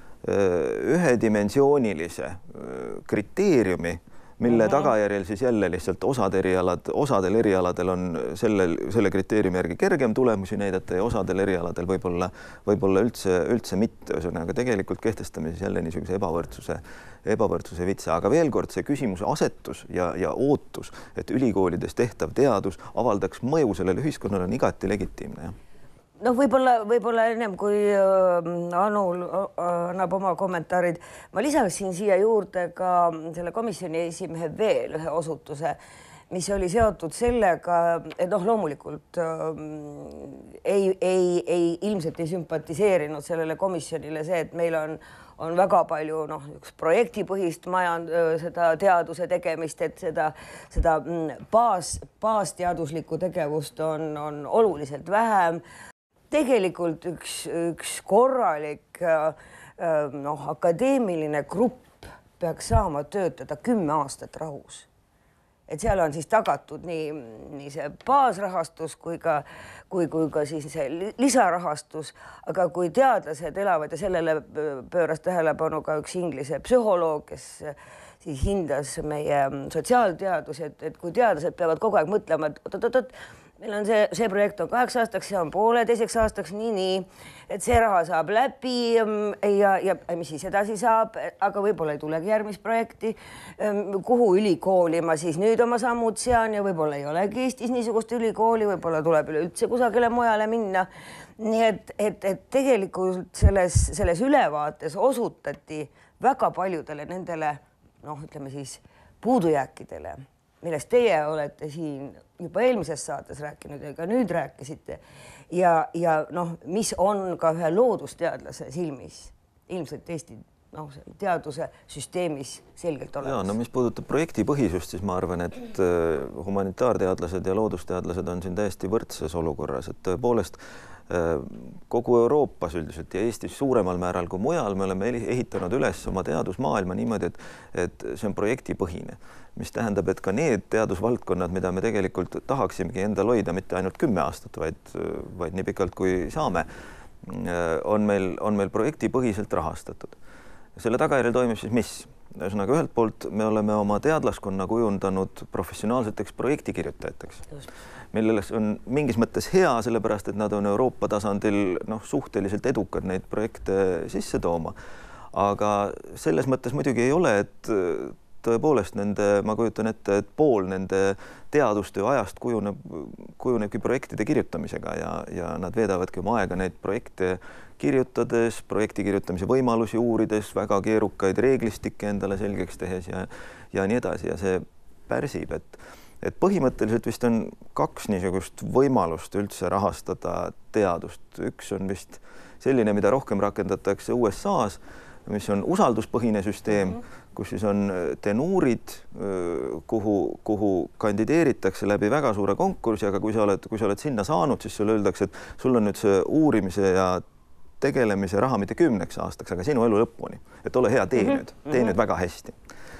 ühedimensioonilise kriteeriumi, mille tagajärjel siis jälle lihtsalt osad erialad, osadel erialadel on selle, selle kriteeriumi järgi kergem tulemusi näidata ja osadel erialadel võib-olla, võib-olla üldse, üldse mitte. Ühesõnaga tegelikult kehtestame siis jälle niisuguse ebavõrdsuse, ebavõrdsuse vitsa. Aga veel kord see küsimuse asetus ja, ja ootus, et ülikoolides tehtav teadus avaldaks mõju sellele ühiskonnale on igati legitiimne. Jah. No võib-olla, võib-olla ennem kui Anul annab oma kommentaarid, ma lisaksin siia juurde ka selle komisjoni esimehe veel ühe osutuse, mis oli seotud sellega, et noh, loomulikult ei, ei, ei, ilmselt ei sümpatiseerinud sellele komisjonile see, et meil on, on väga palju noh, üks projektipõhist majand, seda teaduse tegemist, et seda, seda baas, baasteaduslikku tegevust on, on oluliselt vähem. Tegelikult üks, üks korralik noh, akadeemiline grupp peaks saama töötada kümme aastat rahus. Et seal on siis tagatud nii, nii see baasrahastus kui ka, kui, kui ka siis see lisarahastus, aga kui teadlased elavad ja sellele pööras tähelepanu ka üks inglise psühholoog, kes siis hindas meie sotsiaalteadusi, et, et kui teadlased peavad kogu aeg mõtlema, et oot-oot-oot, meil on see, see projekt on kaheks aastaks, see on poole teiseks aastaks, nii, nii, et see raha saab läbi ja, ja mis siis edasi saab, aga võib-olla ei tulegi järgmist projekti, kuhu ülikooli ma siis nüüd oma sammud sean ja võib-olla ei olegi Eestis niisugust ülikooli, võib-olla tuleb üleüldse kusagile mujale minna. Nii et, et, et tegelikult selles, selles ülevaates osutati väga paljudele nendele, noh, ütleme siis puudujääkidele, millest teie olete siin juba eelmises saates rääkinud ja ka nüüd rääkisite ja, ja noh, mis on ka ühe loodusteadlase silmis ilmselt Eesti noh, teaduse süsteemis selgelt olemas. Ja, no mis puudutab projektipõhisust, siis ma arvan, et humanitaarteadlased ja loodusteadlased on siin täiesti võrdses olukorras, et tõepoolest kogu Euroopas üldiselt ja Eestis suuremal määral kui mujal me oleme ehitanud üles oma teadusmaailma niimoodi, et, et see on projektipõhine, mis tähendab, et ka need teadusvaldkonnad, mida me tegelikult tahaksimegi endal hoida mitte ainult kümme aastat, vaid, vaid nii pikalt kui saame, on meil, on meil projektipõhiselt rahastatud. Selle tagajärjel toimib siis mis? Ühesõnaga, ühelt poolt me oleme oma teadlaskonna kujundanud professionaalseteks projektikirjutajateks, milles on mingis mõttes hea, sellepärast, et nad on Euroopa tasandil noh, suhteliselt edukad neid projekte sisse tooma. Aga selles mõttes muidugi ei ole, et tõepoolest nende, ma kujutan ette, et pool nende teadustöö ajast kujuneb, kujunebki projektide kirjutamisega ja, ja nad veedavadki oma aega neid projekte kirjutades, projekti kirjutamise võimalusi uurides, väga keerukaid reeglistikke endale selgeks tehes ja, ja nii edasi. Ja see pärsib, et, et põhimõtteliselt vist on kaks niisugust võimalust üldse rahastada teadust. Üks on vist selline, mida rohkem rakendatakse U S A-s, mis on usalduspõhine süsteem, kus siis on tenuurid, kuhu, kuhu kandideeritakse läbi väga suure konkursi, aga kui sa oled, kui sa oled sinna saanud, siis sulle öeldakse, et sul on nüüd see uurimise ja tegelemise raha mitte kümneks aastaks, aga sinu elu lõpuni, et ole hea, tee nüüd, tee nüüd väga hästi.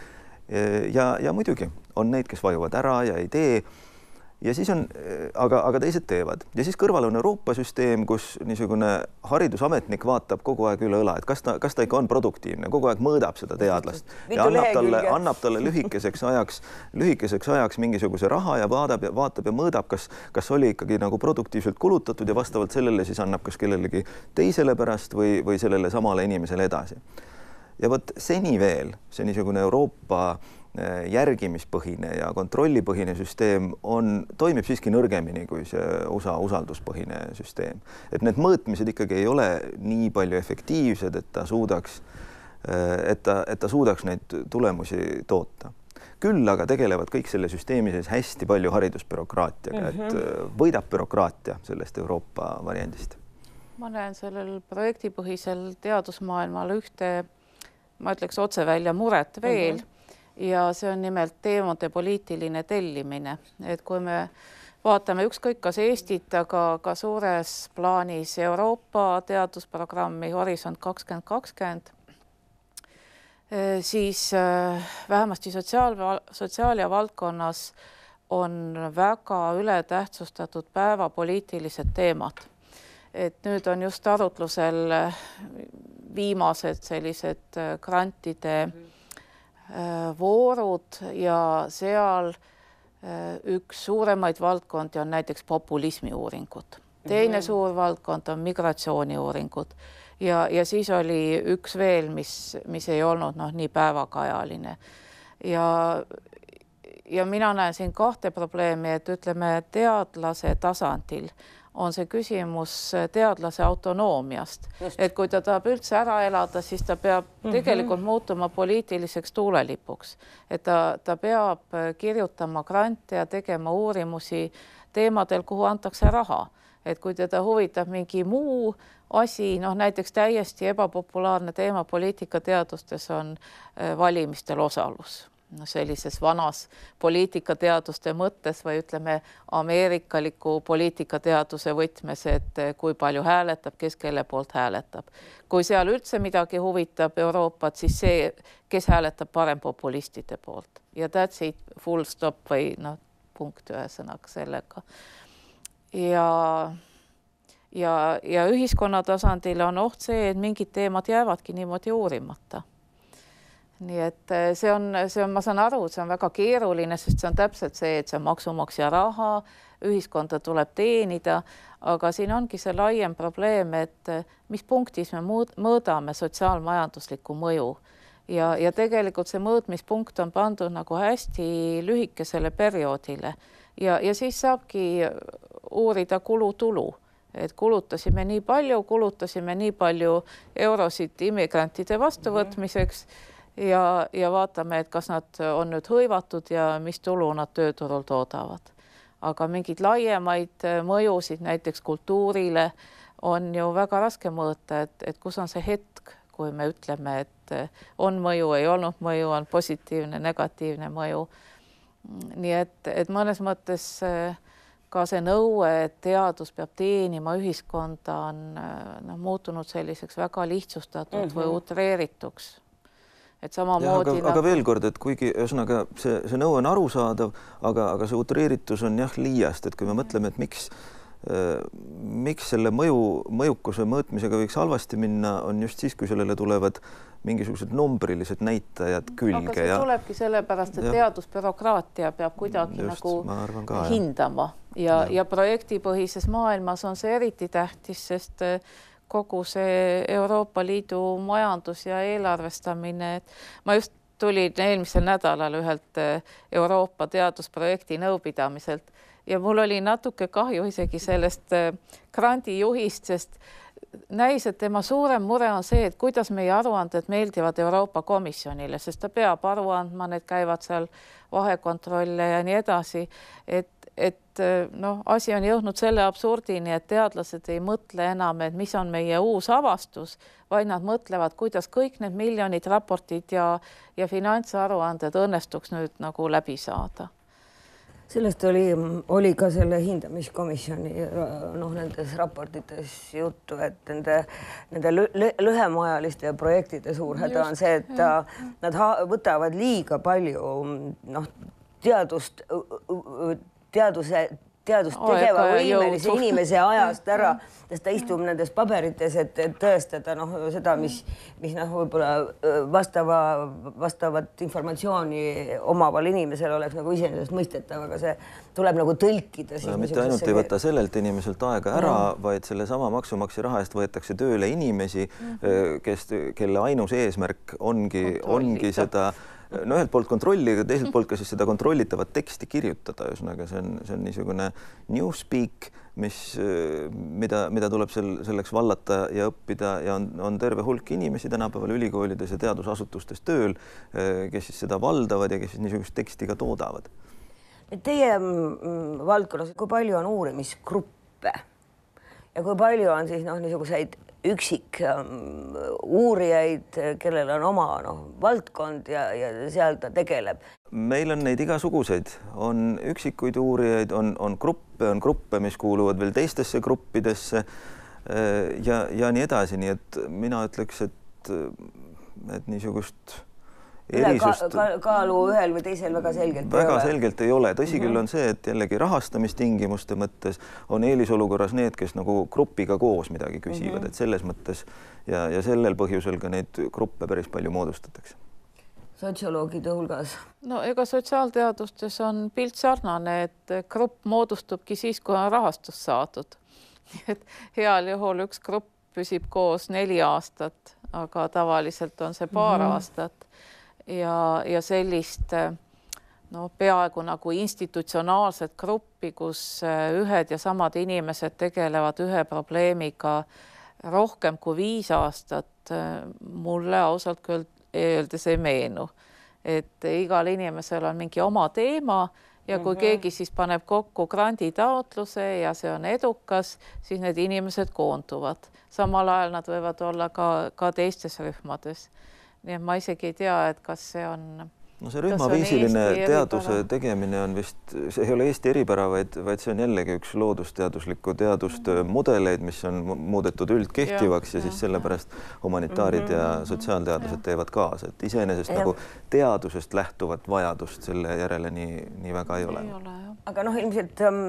Ja, ja muidugi on neid, kes vajuvad ära ja ei tee. Ja siis on, aga, aga teised teevad. Ja siis kõrval on Euroopa süsteem, kus niisugune haridusametnik vaatab kogu aeg üle õla, et kas ta, kas ta ikka on produktiivne, kogu aeg mõõdab seda teadlast ja annab talle, annab talle lühikeseks ajaks, lühikeseks ajaks mingisuguse raha ja vaatab ja, vaatab ja mõõdab, kas, kas oli ikkagi nagu produktiivselt kulutatud ja vastavalt sellele siis annab kas kellelegi teisele pärast või, või sellele samale inimesele edasi. Ja võt seni veel see niisugune Euroopa järgimispõhine ja kontrollipõhine süsteem on, toimib siiski nõrgemini kui see U S A usalduspõhine süsteem. Et need mõõtmised ikkagi ei ole nii palju efektiivsed, et ta suudaks, et ta, et ta suudaks neid tulemusi toota. küll aga tegelevad kõik selle süsteemi sees hästi palju haridusbürokraatiaga, mm -hmm. et võidab bürokraatia sellest Euroopa variandist. Ma näen sellel projektipõhisel teadusmaailmal ühte, ma ütleks otse välja muret veel mm -hmm. ja see on nimelt teemade poliitiline tellimine, et kui me vaatame ükskõik kas Eestit, aga ka suures plaanis Euroopa teadusprogrammi Horisont kakskümmend kakskümmend, siis vähemasti sotsiaal, sotsiaal- ja valdkonnas on väga ületähtsustatud päevapoliitilised teemad. Et nüüd on just arutlusel viimased sellised grantide voorud ja seal üks suuremaid valdkondi on näiteks populismiuuringud. Teine suur valdkond on migratsiooniuuringud ja, ja siis oli üks veel, mis, mis ei olnud noh, nii päevakajaline. Ja, ja mina näen siin kahte probleemi, et ütleme teadlase tasandil on see küsimus teadlase autonoomiast. Just. Et kui ta tahab üldse ära elada, siis ta peab mm -hmm. tegelikult muutuma poliitiliseks tuulelipuks. Et ta, ta peab kirjutama grante ja tegema uurimusi teemadel, kuhu antakse raha. Et kui teda huvitab mingi muu asi, noh näiteks täiesti ebapopulaarne teema poliitikateadustes on valimistel osalus. No sellises vanas poliitikateaduste mõttes või ütleme ameerikaliku poliitikateaduse võtmes, et kui palju hääletab, kes kelle poolt hääletab. Kui seal üldse midagi huvitab Euroopat, siis see, kes hääletab parempopulistide poolt. Ja that's it, full stop või noh, punkt ühesõnaga sellega. Ja, ja, ja ühiskonna tasandil on oht see, et mingid teemad jäävadki niimoodi uurimata. Nii et see on, see on, ma saan aru, et see on väga keeruline, sest see on täpselt see, et see on maksumaksja raha, ühiskonda tuleb teenida, aga siin ongi see laiem probleem, et mis punktis me mõõdame sotsiaalmajanduslikku mõju. Ja, ja tegelikult see mõõtmispunkt on pandud nagu hästi lühikesele perioodile ja, ja siis saabki uurida kulutulu. Et kulutasime nii palju, kulutasime nii palju eurosid immigrantide vastuvõtmiseks ja, ja vaatame, et kas nad on nüüd hõivatud ja mis tulu nad tööturul toodavad. Aga mingid laiemaid mõjusid näiteks kultuurile on ju väga raske mõõta, et, et kus on see hetk, kui me ütleme, et on mõju, ei olnud mõju, on positiivne, negatiivne mõju. Nii et, et mõnes mõttes ka see nõue, et teadus peab teenima ühiskonda, on no, muutunud selliseks väga lihtsustatud mm -hmm. või utreerituks. Et samamoodi ja, aga, nagu... aga veel kord, et kuigi ühesõnaga see, see nõue on arusaadav, aga, aga see utreeritus on jah liiast, et kui me mõtleme, et miks äh, miks selle mõju, mõjukuse mõõtmisega võiks halvasti minna, on just siis, kui sellele tulevad mingisugused numbrilised näitajad külge. Aga see ja... tulebki sellepärast, et ja... teadusbürokraatia peab kuidagi just, nagu ka, hindama ja, ja. ja projektipõhises maailmas on see eriti tähtis, sest kogu see Euroopa Liidu majandus ja eelarvestamine. Ma just tulin eelmisel nädalal ühelt Euroopa teadusprojekti nõupidamiselt ja mul oli natuke kahju isegi sellest grandijuhist, sest näis, et tema suurem mure on see, et kuidas meie aruanded meeldivad Euroopa Komisjonile, sest ta peab aru andma, need käivad seal vahekontrolle ja nii edasi, et et noh, asi on jõudnud selle absurdini, et teadlased ei mõtle enam, et mis on meie uus avastus, vaid nad mõtlevad, kuidas kõik need miljonid raportid ja, ja finantsaruanded õnnestuks nüüd nagu läbi saada. Sellest oli, oli ka selle hindamiskomisjoni noh, nendes raportites juttu, et nende, nende lühemaajaliste projektide suur häda on see, et ja. Nad võtavad liiga palju noh, teadust teaduse, teadust tegeva võimelise inimese ajast ära, sest ta istub nendes paberites, et, et tõestada noh, seda, mis, mis noh, võib-olla vastava, vastavat informatsiooni omaval inimesel oleks nagu iseenesest mõistetav, aga see tuleb nagu tõlkida. Ja mitte ainult ei võta sellelt inimeselt aega ära, no. vaid selle sama maksumaksja raha eest võetakse tööle inimesi, mm-hmm. kes, kelle ainus eesmärk ongi, ongi seda no ühelt poolt kontrolliga, teiselt poolt ka siis seda kontrollitavat teksti kirjutada, ühesõnaga see on, see on niisugune newspeak, mis, mida, mida tuleb sel, selleks vallata ja õppida ja on, on terve hulk inimesi tänapäeval ülikoolides ja teadusasutustes tööl, kes siis seda valdavad ja kes siis niisugust teksti ka toodavad. Teie mm, valdkonnas, kui palju on uurimisgruppe ja kui palju on siis noh, niisuguseid üksik um, uurijaid, kellel on oma noh, valdkond ja, ja seal ta tegeleb? Meil on neid igasuguseid, on üksikuid uurijaid, on, on gruppe, on gruppe, mis kuuluvad veel teistesse gruppidesse ja, ja nii edasi, nii et mina ütleks, et, et niisugust erisust... Ka, ka, kaalu ühel või teisel väga selgelt väga ei ole. selgelt ei ole. Tõsi küll on see, et jällegi rahastamistingimuste mõttes on eelisolukorras need, kes nagu grupiga koos midagi küsivad, et selles mõttes ja, ja sellel põhjusel ka neid gruppe päris palju moodustatakse. Sotsioloogide hulgas? No ega sotsiaalteadustes on pilt sarnane, et grupp moodustubki siis, kui on rahastus saadud. Et heal juhul üks grupp püsib koos neli aastat, aga tavaliselt on see paar mm-hmm. aastat. Ja, ja sellist no, peaaegu nagu institutsionaalset gruppi, kus ühed ja samad inimesed tegelevad ühe probleemiga rohkem kui viis aastat, mulle ausalt küll öeldes ei meenu. Et igal inimesel on mingi oma teema ja kui mm-hmm. keegi siis paneb kokku granditaotluse ja see on edukas, siis need inimesed koonduvad. Samal ajal nad võivad olla ka, ka teistes rühmades. Nii et ma isegi ei tea, et kas see on... No see rühmaviisiline teaduse tegemine on vist, see ei ole Eesti eripära, vaid, vaid see on jällegi üks loodusteadusliku teadustöö mudeleid, mis on muudetud üldkehtivaks ja, ja siis sellepärast humanitaarid mm-hmm. ja sotsiaalteadlased teevad kaasa. Et iseenesest ja. Nagu teadusest lähtuvat vajadust selle järele nii, nii väga ei ole. Ei ole aga noh, ilmselt um,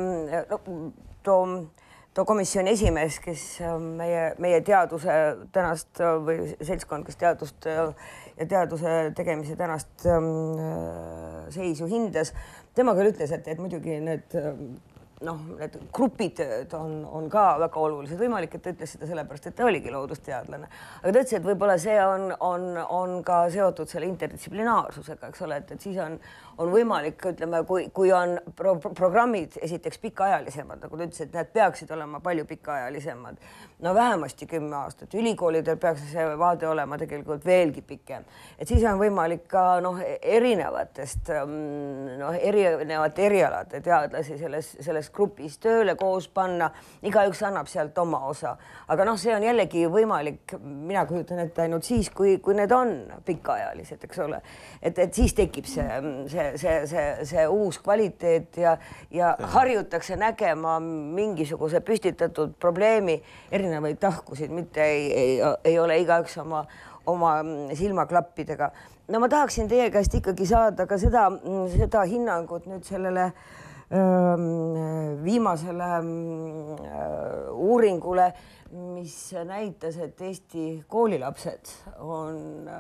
too, too komisjoni esimees, kes meie, meie teaduse tänast või seltskond, kes teadust ja teaduse tegemise tänast ähm, seisu hindas. Tema küll ütles, et, et muidugi need, noh, need grupid on, on ka väga olulised. Võimalik, et ta ütles seda sellepärast, et ta oligi loodusteadlane. Aga ta ütles, et võib-olla see on, on, on ka seotud selle interdistsiplinaarsusega, eks ole, et, et siis on, on võimalik, ütleme, kui, kui on pro programmid esiteks pikaajalisemad, nagu ta ütles, et need peaksid olema palju pikaajalisemad. No vähemasti kümme aastat. Ülikoolidel peaks see vaade olema tegelikult veelgi pikem. Et siis on võimalik ka noh, erinevatest noh, erinevate erialade teadlasi selles, selles grupis tööle koos panna. Igaüks annab sealt oma osa. Aga noh, see on jällegi võimalik, mina kujutan ette ainult siis, kui, kui need on pikaajalised, eks ole. Et, et siis tekib see, see, see, see, see uus kvaliteet ja, ja harjutakse nägema mingisuguse püstitatud probleemi erinevaid tahkusid, mitte ei, ei, ei ole igaüks oma, oma silmaklappidega. No ma tahaksin teie käest ikkagi saada ka seda, seda hinnangut nüüd sellele viimasele uuringule, mis näitas, et Eesti koolilapsed on,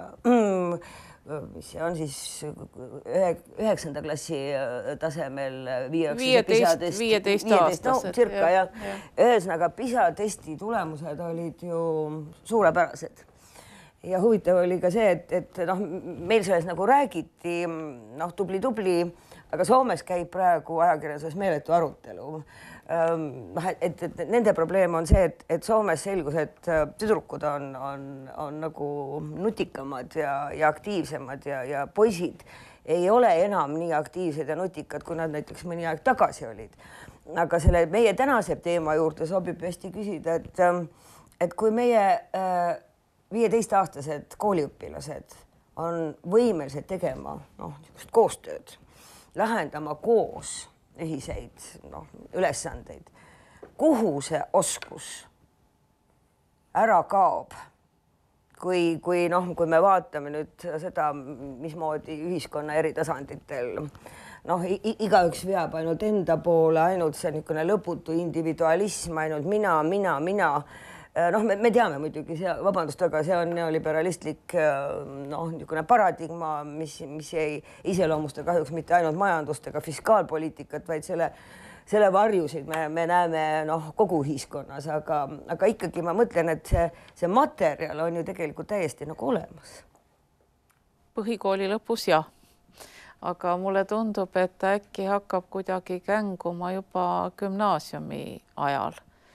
mis see on siis üheksanda klassi tasemel viieteist aastased. No, cirka, ja, ja. Ühesõnaga, PISA testi tulemused olid ju suurepärased. Ja huvitav oli ka see, et, et noh, meil selles nagu räägiti, noh, tubli-tubli, aga Soomes käib praegu ajakirjanduses meeletu arutelu. Et, et nende probleem on see, et, et Soomes selgus, et tüdrukud on, on, on nagu nutikamad ja, ja aktiivsemad ja, ja poisid ei ole enam nii aktiivsed ja nutikad, kui nad näiteks mõni aeg tagasi olid. Aga selle meie tänase teema juurde sobib hästi küsida, et, et kui meie viieteist-aastased kooliõpilased on võimelised tegema noh, koostööd, lahendama koos ühiseid noh, ülesandeid. Kuhu see oskus ära kaob? Kui, kui, noh, kui me vaatame nüüd seda, mismoodi ühiskonna eri tasanditel, noh, igaüks veab ainult enda poole, ainult see niisugune lõputu individualism, ainult mina, mina, mina. Noh, me, me teame muidugi, see, vabandust, aga see on neoliberalistlik noh, niisugune paradigma, mis, mis ei iseloomusta kahjuks mitte ainult majandust ega fiskaalpoliitikat, vaid selle, selle varjusid me, me näeme noh, kogu ühiskonnas, aga, aga ikkagi ma mõtlen, et see, see materjal on ju tegelikult täiesti nagu olemas. Põhikooli lõpus jah. aga mulle tundub, et ta äkki hakkab kuidagi känguma juba gümnaasiumi ajal.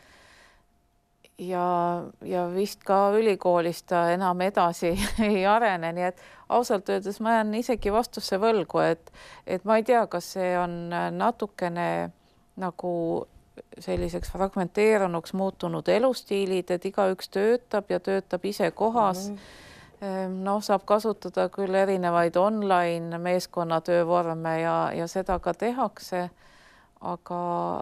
Ja, ja vist ka ülikoolis ta enam edasi ei arene, nii et ausalt öeldes ma jään isegi vastusse võlgu, et, et ma ei tea, kas see on natukene nagu selliseks fragmenteerunuks muutunud elustiilid, et igaüks töötab ja töötab ise kohas. Mm-hmm. No, saab kasutada küll erinevaid online meeskonnatöövorme ja, ja seda ka tehakse, aga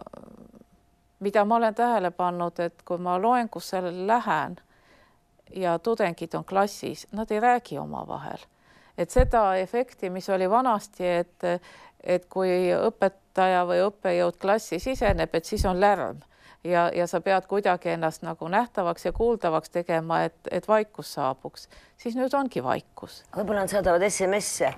mida ma olen tähele pannud, et kui ma loengusse lähen ja tudengid on klassis, nad ei räägi omavahel. Et seda efekti, mis oli vanasti, et, et kui õpetaja või õppejõud klassi siseneb, et siis on lärm ja, ja sa pead kuidagi ennast nagu nähtavaks ja kuuldavaks tegema, et, et vaikus saabuks. Siis nüüd ongi vaikus. Võib-olla nad saadavad S M S-e.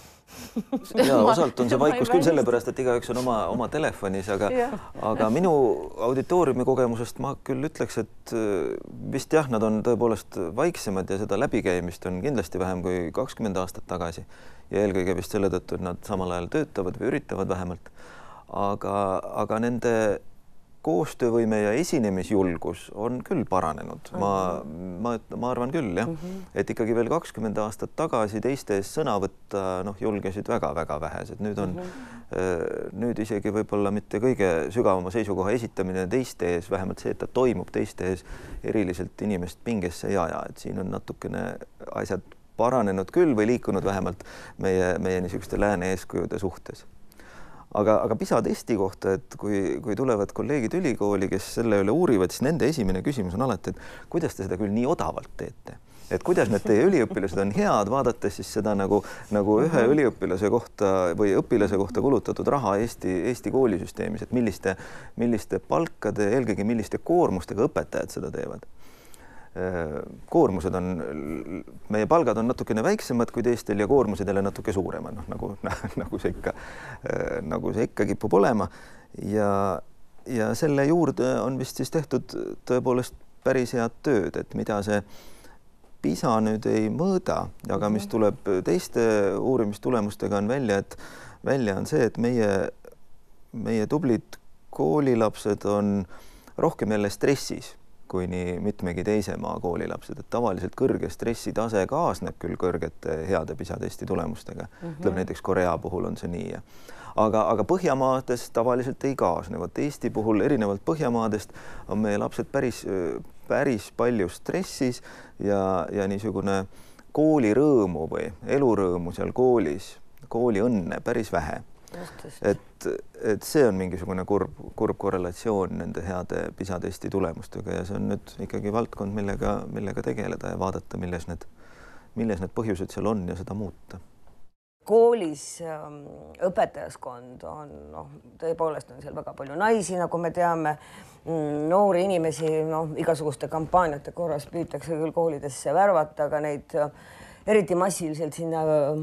Ja osalt on see vaikus küll sellepärast, et igaüks on oma, oma telefonis, aga, aga minu auditooriumi kogemusest ma küll ütleks, et vist jah, nad on tõepoolest vaiksemad ja seda läbikäimist on kindlasti vähem kui kakskümmend aastat tagasi ja eelkõige vist selle tõttu, et nad samal ajal töötavad või üritavad vähemalt, aga, aga nende koostöövõime ja esinemisjulgus on küll paranenud. Ma, ma, ma arvan küll, jah, et ikkagi veel kakskümmend aastat tagasi teiste ees sõna võtta noh, julgesid väga-väga vähesed. Nüüd on nüüd isegi võib-olla mitte kõige sügavama seisukoha esitamine teiste ees, vähemalt see, et ta toimub teiste ees, eriliselt inimest pingesse ei aja. Et siin on natukene asjad paranenud küll või liikunud vähemalt meie, meie niisuguste lääne eeskujude suhtes. Aga, aga PISA testi kohta, et kui, kui tulevad kolleegid ülikooli, kes selle üle uurivad, siis nende esimene küsimus on alati, et kuidas te seda küll nii odavalt teete? Et kuidas need teie üliõpilased on head, vaadates siis seda nagu, nagu ühe üliõpilase kohta või õpilase kohta kulutatud raha Eesti, Eesti koolisüsteemis, et milliste, milliste palkade, eelkõige milliste koormustega õpetajad seda teevad. Koormused on, meie palgad on natukene väiksemad kui teistel ja koormused jälle natuke suuremad, noh, nagu, nagu, see ikka, nagu see ikka kipub olema. Ja, ja selle juurde on vist siis tehtud tõepoolest päris head tööd, et mida see PISA nüüd ei mõõda, aga mis tuleb teiste uurimistulemustega on välja, et välja on see, et meie, meie tublid koolilapsed on rohkem jälle stressis kui nii mitmegi teise maa koolilapsed, et tavaliselt kõrge stressitase kaasneb küll kõrgete heade PISA testi tulemustega. Mm-hmm. Ütleb näiteks Korea puhul on see nii. Aga, aga Põhjamaades tavaliselt ei kaasnevad. Eesti puhul erinevalt Põhjamaadest on meie lapsed päris, päris palju stressis ja, ja niisugune koolirõõmu või elurõõmu seal koolis, kooli õnne päris vähe. Et, et see on mingisugune kurb, kurb korrelatsioon nende heade PISA testi tulemustega ja see on nüüd ikkagi valdkond, millega, millega tegeleda ja vaadata, milles need, milles need põhjused seal on ja seda muuta. Koolis ähm, õpetajaskond on, noh, tõepoolest on seal väga palju naisi, nagu me teame, noori inimesi, noh, igasuguste kampaaniate korras püütakse küll koolidesse värvata, aga neid eriti massiliselt sinna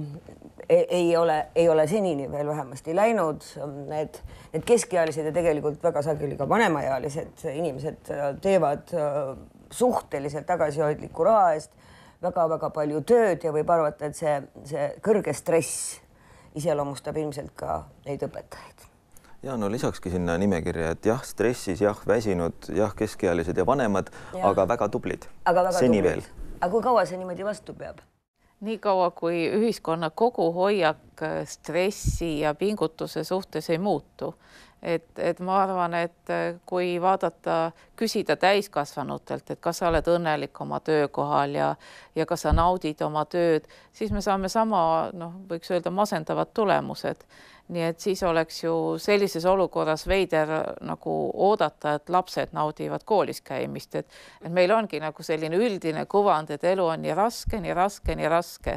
ei, ei ole, ei ole senini veel vähemasti läinud. Need, need keskealised ja tegelikult väga sageli ka vanemaealised inimesed teevad suhteliselt tagasihoidliku raha eest väga-väga palju tööd ja võib arvata, et see, see kõrge stress iseloomustab ilmselt ka neid õpetajaid. Ja no lisakski sinna nimekirja, et jah, stressis, jah, väsinud, jah, keskealised ja vanemad, ja. aga väga tublid. Aga väga Seni tublid. Veel. Aga kui kaua see niimoodi vastu peab? Nii kaua, kui ühiskonna kogu hoiak stressi ja pingutuse suhtes ei muutu. Et, et ma arvan, et kui vaadata, küsida täiskasvanutelt, et kas sa oled õnnelik oma töökohal ja, ja kas sa naudid oma tööd, siis me saame sama, noh, võiks öelda masendavad tulemused. Nii et siis oleks ju sellises olukorras veider nagu oodata, et lapsed naudivad koolis käimist. Et, et meil ongi nagu selline üldine kuvand, et elu on nii raske, nii raske, nii raske.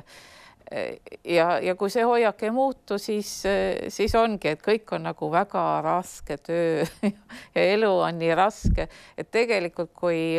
Ja, ja kui see hoiak ei muutu, siis, siis ongi, et kõik on nagu väga raske töö ja elu on nii raske. Et tegelikult, kui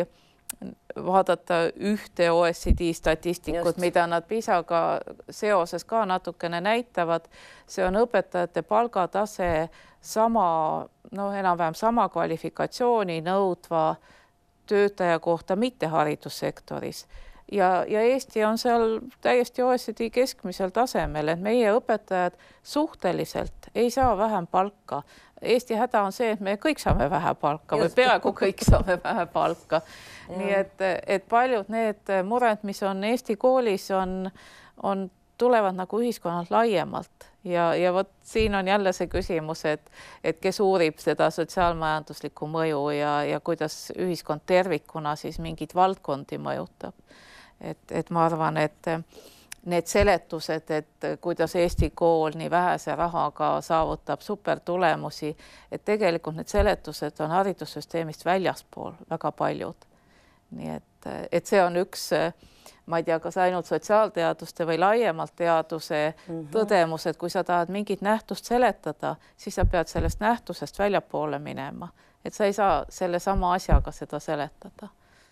vaadata ühte O E C D statistikut, Just. mida nad PISAga seoses ka natukene näitavad, see on õpetajate palgatase sama, no enam-vähem sama kvalifikatsiooni nõudva töötaja kohta mitte haridussektoris. ja, ja Eesti on seal täiesti O E C D keskmisel tasemel, et meie õpetajad suhteliselt ei saa vähem palka. Eesti häda on see, et me kõik saame vähe palka või peaaegu kõik saame vähe palka. Nii et, et paljud need mured, mis on Eesti koolis, on, on tulevad nagu ühiskonnalt laiemalt ja, ja vot siin on jälle see küsimus, et, et kes uurib seda sotsiaalmajanduslikku mõju ja, ja kuidas ühiskond tervikuna siis mingid valdkondi mõjutab. Et, et ma arvan, et need seletused, et kuidas Eesti kool nii vähese rahaga saavutab supertulemusi, et tegelikult need seletused on haridussüsteemist väljaspool väga paljud. Nii et, et see on üks, ma ei tea, kas ainult sotsiaalteaduste või laiemalt teaduse mm-hmm. tõdemus, et kui sa tahad mingit nähtust seletada, siis sa pead sellest nähtusest väljapoole minema. Et sa ei saa selle sama asjaga seda seletada.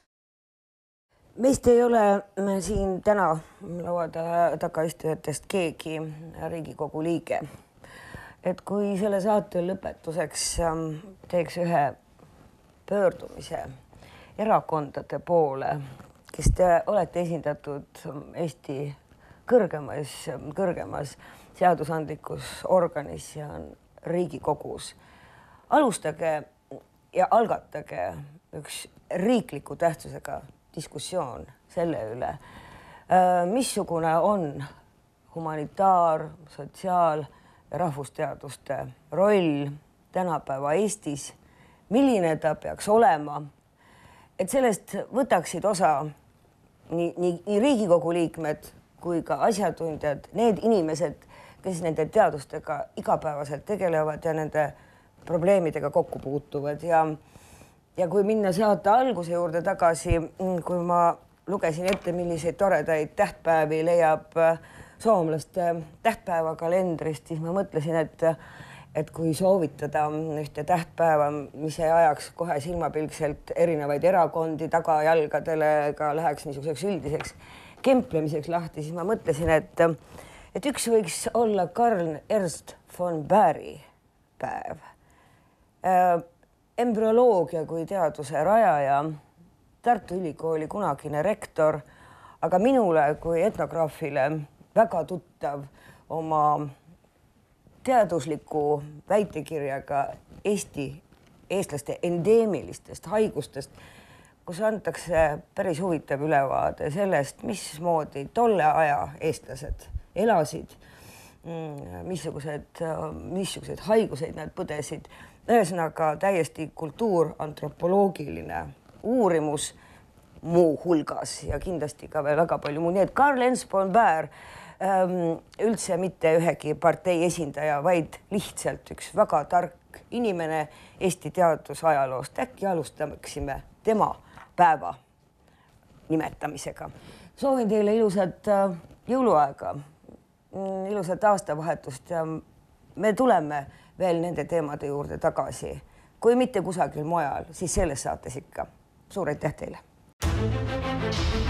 Meist ei ole siin täna laua taga istujatest keegi Riigikogu liige. Et kui selle saate lõpetuseks teeks ühe pöördumise erakondade poole, kes te olete esindatud Eesti kõrgemas, kõrgemas seadusandlikus organis ja Riigikogus. Alustage ja algatage üks riikliku tähtsusega diskussioon selle üle, missugune on humanitaar-, sotsiaal- ja rahvusteaduste roll tänapäeva Eestis, milline ta peaks olema, et sellest võtaksid osa nii, nii, nii Riigikogu liikmed kui ka asjatundjad, need inimesed, kes nende teadustega igapäevaselt tegelevad ja nende probleemidega kokku puutuvad ja Ja kui minna saate alguse juurde tagasi, kui ma lugesin ette, milliseid toredaid tähtpäevi leiab soomlaste tähtpäevakalendrist, siis ma mõtlesin, et, et kui soovitada ühte tähtpäeva, mis ei ajaks kohe silmapilkselt erinevaid erakondi tagajalgadele, ega läheks niisuguseks üldiseks kemplemiseks lahti, siis ma mõtlesin, et, et üks võiks olla Karl Ernst von Baeri päev. Embryoloogia kui teaduse rajaja, Tartu Ülikooli kunagine rektor, aga minule kui etnograafile väga tuttav oma teadusliku väitekirjaga Eesti, eestlaste endeemilistest haigustest, kus antakse päris huvitav ülevaade sellest, mismoodi tolle aja eestlased elasid, missugused, missugused haiguseid nad põdesid. Ühesõnaga täiesti kultuurantropoloogiline uurimus muu hulgas ja kindlasti ka veel väga palju muu. Nii et Karl Ernst von Baer ähm, üldse mitte ühegi partei esindaja, vaid lihtsalt üks väga tark inimene Eesti teadusajaloost. Äkki alustaksime tema päeva nimetamisega. Soovin teile ilusat jõuluaega, ilusat aastavahetust ja me tuleme veel nende teemade juurde tagasi. Kui mitte kusagil mujal, siis selles saates ikka. Suur aitäh teile!